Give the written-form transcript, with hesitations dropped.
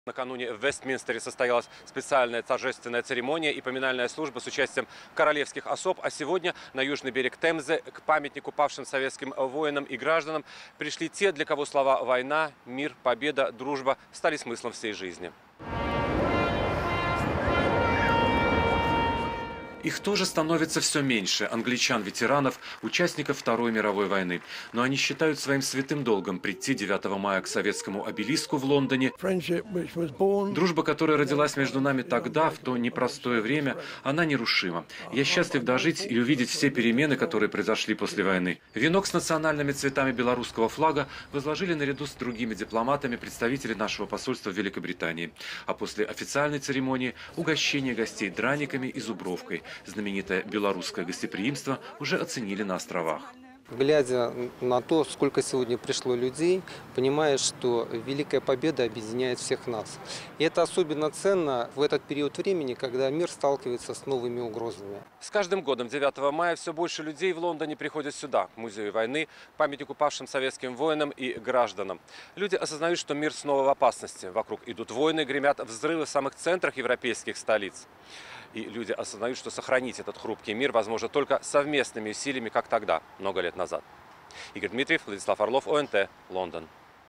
Накануне в Вестминстере состоялась специальная торжественная церемония и поминальная служба с участием королевских особ. А сегодня на южный берег Темзы к памятнику павшим советским воинам и гражданам пришли те, для кого слова «война», «мир», «победа», «дружба» стали смыслом всей жизни. Их тоже становится все меньше, англичан-ветеранов, участников Второй мировой войны. Но они считают своим святым долгом прийти 9 мая к советскому обелиску в Лондоне. Дружба, которая родилась между нами тогда, в то непростое время, она нерушима. Я счастлив дожить и увидеть все перемены, которые произошли после войны. Венок с национальными цветами белорусского флага возложили наряду с другими дипломатами представители нашего посольства в Великобритании. А после официальной церемонии угощение гостей драниками и зубровкой. Знаменитое белорусское гостеприимство уже оценили на островах. Глядя на то, сколько сегодня пришло людей, понимаешь, что Великая Победа объединяет всех нас. И это особенно ценно в этот период времени, когда мир сталкивается с новыми угрозами. С каждым годом 9 мая все больше людей в Лондоне приходят сюда, к музею войны, к памятнику павшим советским воинам и гражданам. Люди осознают, что мир снова в опасности. Вокруг идут войны, гремят взрывы в самых центрах европейских столиц. И люди осознают, что сохранить этот хрупкий мир возможно только совместными усилиями, как тогда, много лет назад. Игорь Дмитриев, Владислав Орлов, ОНТ, Лондон.